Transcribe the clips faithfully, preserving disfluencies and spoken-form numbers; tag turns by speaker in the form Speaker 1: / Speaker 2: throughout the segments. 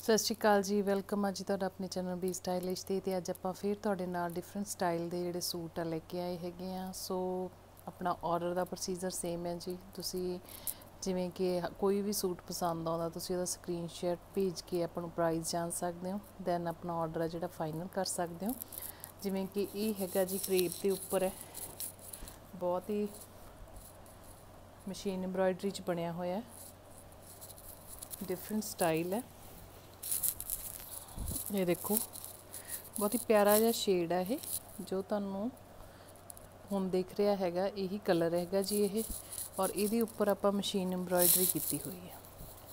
Speaker 1: सत श्री अकाल जी, वेलकम अज तुहाडा अपने चैनल बी स्टाइलिश ते ते अज आपां फिर तुहाडे नाल डिफरेंट स्टाइल दे जिहड़े सूट आ लैके आए हैगे आ। सो अपना ऑर्डर का प्रोसीजर सेम है जी। तुसी जिवें कि कोई भी सूट पसंद आउंदा तुसी ओहदा स्क्रीनशॉट भेज के अपना प्राइस जान सकदे हो, दैन अपना ऑर्डर है जिहड़ा फाइनल कर सकदे हो। जिवें कि ये हैगा जी क्रेप के उपर है, बहुत ही मशीन एम्ब्रॉयडरी च बनिया होया है, डिफरेंट स्टाइल है। ये देखो बहुत ही प्यारा जिहा शेड है, ये जो तुहानूं हुण दिख रहा हैगा यही कलर हैगा जी ये। और ये उपर आपां मशीन एम्ब्रॉयडरी की हुई है।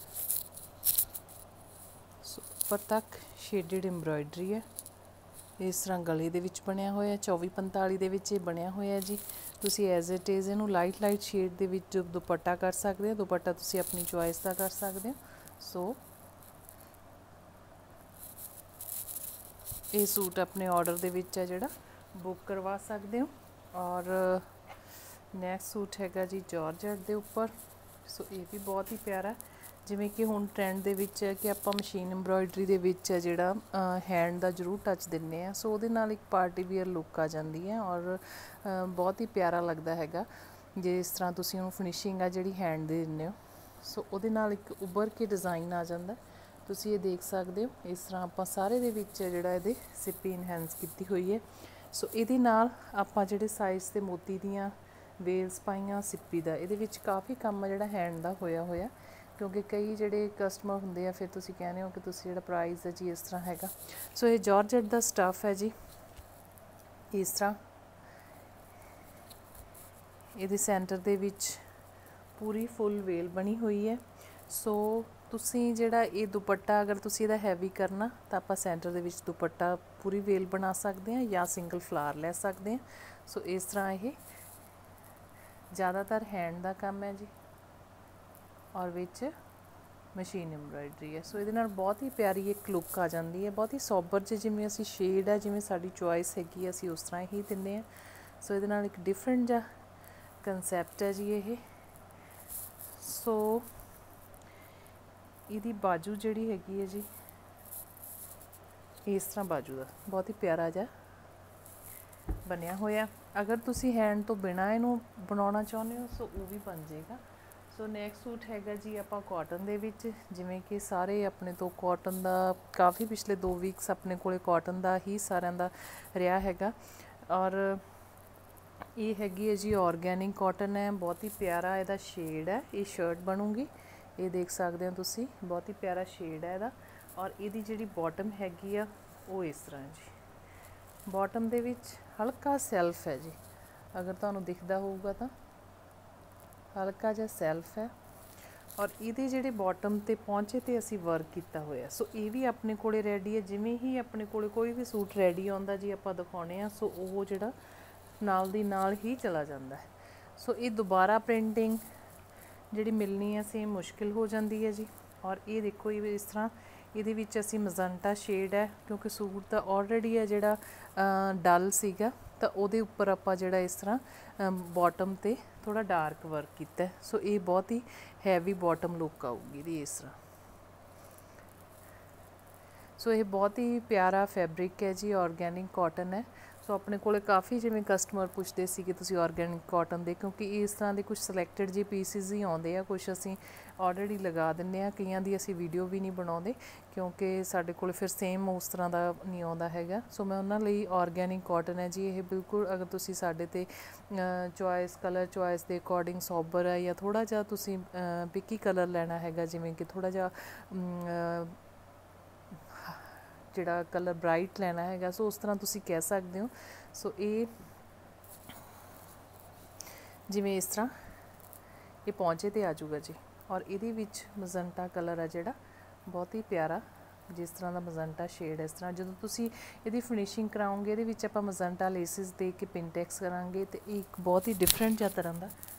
Speaker 1: सो उपर तक शेडिड एम्ब्रॉयडरी है, इस तरह गले दे विच बनिया होया चौबी पंताली दे विच बनिया होया जी। तुसी एज इट इज़ इनू लाइट लाइट शेड दे विच दुपट्टा कर सकते हो, दुपट्टा तुसी अपनी चॉइस का कर सकते हो। सो ये सूट अपने ऑर्डर दे विच है जिहड़ा बुक करवा सकते हो। और नैक्सट सूट हैगा जी जॉर्जेट दे उपर। सो ये भी बहुत ही प्यारा, जिवें कि हुण ट्रेंड दे विच है कि आपां मशीन एम्ब्रॉयडरी दे विच है जिहड़ा हैंड दा जरूर टच दिंदे आ। सो उहदे नाल एक पार्टी वियर लुक आ जांदी है और बहुत ही प्यारा लगदा हैगा जे इस तरह तुसीं उहनूं फिनिशिंग आ जिहड़ी हैंड दे दिंदे हो। सो उहदे नाल एक उभर के डिज़ाइन आ जांदा, तुसी ये देख सकते हो। इस तरह आपां सारे दे विच जिहड़ा इहदे सिप्पी इनहैंस की हुई है। सो इहदे नाल आपां जिहड़े साइज़ ते मोती दियां वेल्स पाइयां सिप्पी दा, इहदे विच काफ़ी काम जिहड़ा हैंड दा होया होया, क्योंकि कई जिहड़े कस्टमर हुंदे आ फिर तुसी कहने हो कि तुसी जिहड़ा प्राइस है जी इस तरह हैगा। सो ये जॉर्जेट दा स्टफ है जी। इस तरह इहदे सेंटर दे विच पूरी फुल वेल बनी हुई है। सो तुसी जिहड़ा ये दुपट्टा अगर तुसी इहदा हैवी करना तो आपां सेंटर दे विच दुपट्टा पूरी वेल बना सकते हैं या सिंगल फ्लावर लै सकते हैं। सो इस तरह ये ज़्यादातर हैंड का काम है जी और विच मशीन एम्ब्रॉयडरी है। सो ये बहुत ही प्यारी एक लुक आ जाती है, बहुत ही सोबर जी जिमें असी शेड है जिमें साड़ी चॉइस हैगी असी उस तरह ही दिंदे हैं। सो ये एक डिफरेंट जा कंसैप्ट है जी ये। सो इहदी बाजू जिहड़ी हैगी है जी इस तरह बाजू का बहुत ही प्यारा जा बनया होया। अगर तुसी हैंड तो बिना इनू बनाना चाहते हो सो वो भी बन जाएगा। सो नैक्सट सूट हैगा जी आपां कॉटन दे विच, जिवें कि सारे अपने तो कॉटन दा काफ़ी पिछले दो वीक्स अपने कोले कॉटन दा ही सारिਆਂ दा रहा हैगा। और ये हैगी है जी ऑर्गेनिक कॉटन है, बहुत ही प्यारा इहदा शेड है। ये शर्ट बनूगी, ये देख सकते हो तुसी, बहुत ही प्यारा शेड है इहदा। और इहदी जिहड़ी बॉटम हैगी आ वो इस तरह जी, बॉटम दे विच हल्का सैल्फ है जी, अगर तुहानूं दिखदा होऊगा तो हल्का जिहा सैल्फ है। और इहदे जिहड़े बॉटम ते पहुंचे ते असी वर्क किया होया। सो ये भी अपने कोले रेडी है, जिवें ही अपने कोले कोई भी सूट रेडी आउंदा जी आपां दिखाउने आ सो वो जिहड़ा नाल दी नाल ही चला जाता है। सो ये दोबारा प्रिंटिंग जिहड़ी मिलनी है सेम मुश्किल हो जाती है जी। और ये देखो ये इस तरह ये विच असी मजंटा शेड है, क्योंकि सूट तो ऑलरेडी है जिहड़ा डल सीगा तो उहदे उपर आपां जिहड़ा इस तरह बॉटम ते थोड़ा डार्क वर्क किया है। सो ये बहुत ही हैवी बॉटम लुक आऊगी दी इस तरह। सो ये बहुत ही प्यारा फैब्रिक है जी, ऑर्गेनिक कॉटन है। सो अपने कोले काफ़ी जिवें कस्टमर पुछदे सी कि तुसी ऑर्गेनिक कॉटन दे, क्योंकि इस तरह के कुछ सिलेक्टेड जी पीसिस ही आउंदे आ, कुछ असी ऑलरेडी लगा दिंदे आ, कईयां दी असी वीडियो भी नहीं बनाउंदे क्योंकि साडे कोले फिर सेम उस तरह का नहीं आउंदा हैगा। सो मैं उन्हां लई ऑर्गेनिक कॉटन है जी ये बिल्कुल। अगर तुसी साडे ते चॉइस कलर चॉइस के अकॉर्डिंग सोबर है या थोड़ा जिहा तुसी पिकी कलर लैना हैगा, जिवें कि थोड़ा जिहा जिहड़ा कलर ब्राइट लैना हैगा, सो उस तरह तुसी कह सकते हो। सो ये जिवें इस तरह ये पहुँचे तो आ जाऊगा जी। और ये विच मजंटा कलर है जिहड़ा बहुत ही प्यारा, जिस तरह का मजंटा शेड है इस तरह जो तुसी इहदी फिनिशिंग कराओगे ये आपां मजंटा लेसिस दे के पिनटैक्स करांगे तो एक बहुत ही डिफरेंट जिहा तरह का